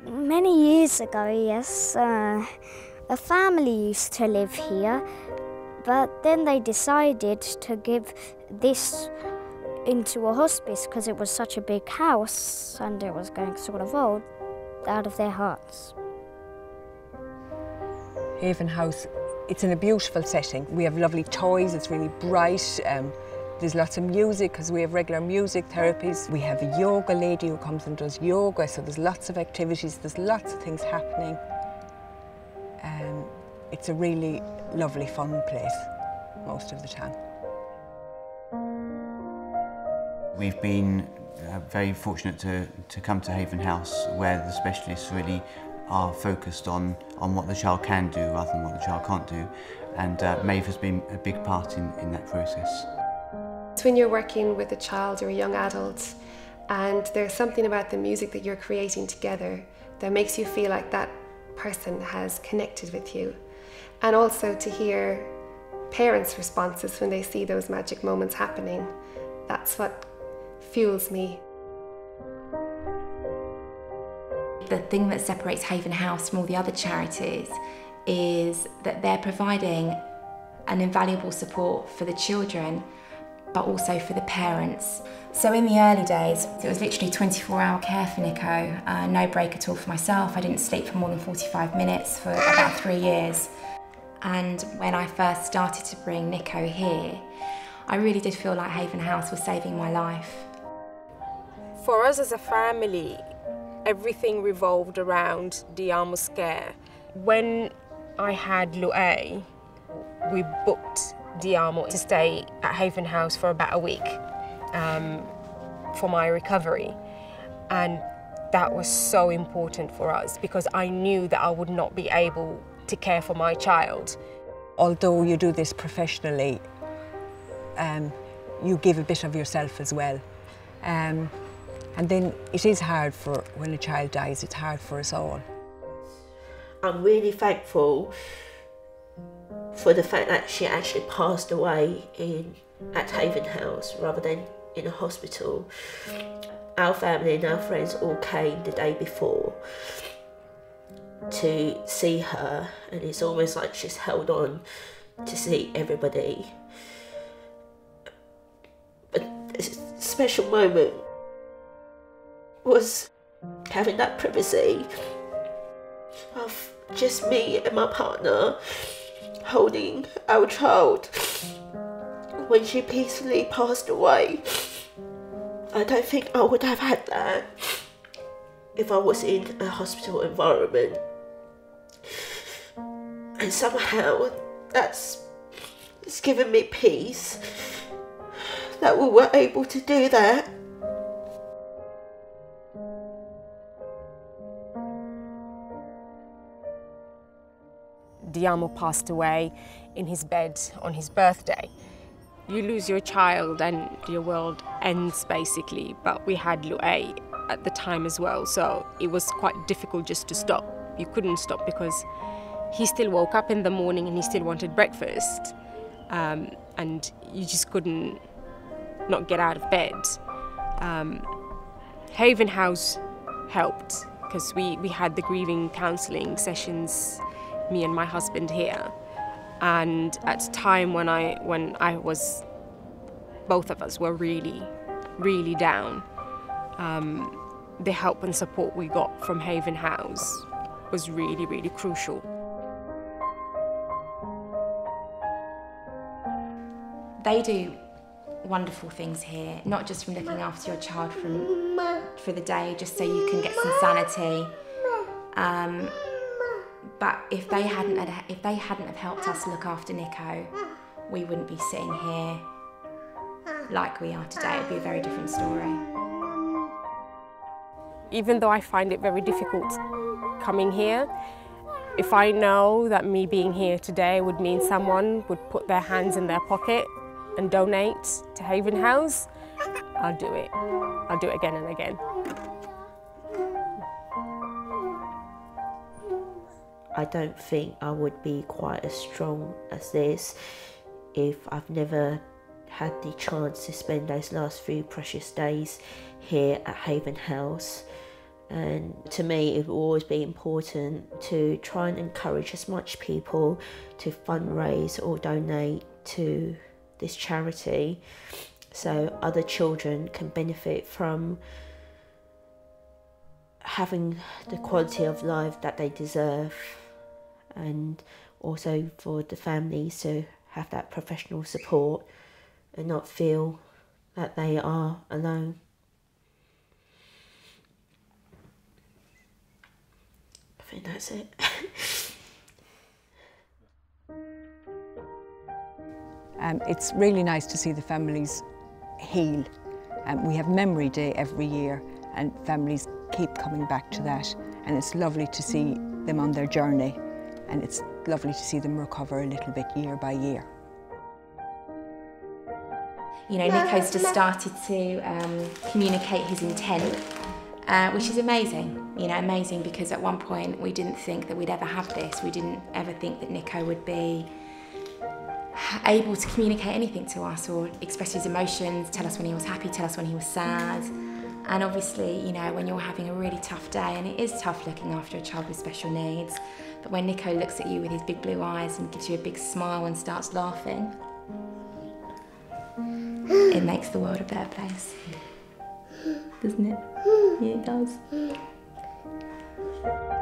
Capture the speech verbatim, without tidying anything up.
Many years ago, yes, uh, a family used to live here, but then they decided to give this into a hospice because it was such a big house and it was going sort of old, out of their hearts. Haven House, it's in a beautiful setting. We have lovely toys, it's really bright. Um, there's lots of music because we have regular music therapies. We have a yoga lady who comes and does yoga, so there's lots of activities, there's lots of things happening. Um, it's a really lovely, fun place most of the time. We've been uh, very fortunate to, to come to Haven House, where the specialists really are focused on, on what the child can do rather than what the child can't do. And uh, Maeve has been a big part in, in that process. It's when you're working with a child or a young adult and there's something about the music that you're creating together that makes you feel like that person has connected with you. And also to hear parents' responses when they see those magic moments happening. That's what fuels me. The thing that separates Haven House from all the other charities is that they're providing an invaluable support for the children, but also for the parents. So in the early days, it was literally twenty-four hour care for Nico, uh, no break at all for myself. I didn't sleep for more than forty-five minutes for about three years. And when I first started to bring Nico here, I really did feel like Haven House was saving my life. For us as a family, everything revolved around Diamo's care. When I had Luay, we booked Diamo to stay at Haven House for about a week um, for my recovery. And that was so important for us because I knew that I would not be able to care for my child. Although you do this professionally, um, you give a bit of yourself as well. Um, and then it is hard for, when a child dies, it's hard for us all. I'm really thankful for the fact that she actually passed away in, at Haven House rather than in a hospital. Our family and our friends all came the day before to see her, and it's almost like she's held on to see everybody. But a special moment was having that privacy of just me and my partner holding our child when she peacefully passed away. I don't think I would have had that if I was in a hospital environment. And somehow that's it's given me peace that we were able to do that. Diamo passed away in his bed on his birthday. You lose your child and your world ends basically, but we had Luay at the time as well, so it was quite difficult just to stop. You couldn't stop because he still woke up in the morning and he still wanted breakfast, um, and you just couldn't not get out of bed. Um, Haven House helped because we, we had the grieving counselling sessions, me and my husband here. And at a time when I, when I was, both of us were really, really down, um, the help and support we got from Haven House was really, really crucial. They do wonderful things here, not just from looking after your child from, for the day, just so you can get some sanity. Um, But if they hadn't had, if they hadn't have helped us look after Nico, we wouldn't be sitting here like we are today. It'd be a very different story. Even though I find it very difficult coming here, if I know that me being here today would mean someone would put their hands in their pocket and donate to Haven House, I'll do it. I'll do it again and again. I don't think I would be quite as strong as this if I've never had the chance to spend those last few precious days here at Haven House. And to me, it will always be important to try and encourage as much people to fundraise or donate to this charity so other children can benefit from having the quality of life that they deserve, and also for the families to have that professional support and not feel that they are alone. I think that's it. um, it's really nice to see the families heal. Um, we have Memory Day every year and families keep coming back to that, and it's lovely to see them on their journey, and it's lovely to see them recover a little bit year by year. You know, Nico's just started to um, communicate his intent, uh, which is amazing. You know, amazing because at one point we didn't think that we'd ever have this. We didn't ever think that Nico would be able to communicate anything to us or express his emotions, tell us when he was happy, tell us when he was sad. And obviously, you know, when you're having a really tough day, and it is tough looking after a child with special needs, but when Nico looks at you with his big blue eyes and gives you a big smile and starts laughing, it makes the world a better place, doesn't it? Yeah, it does.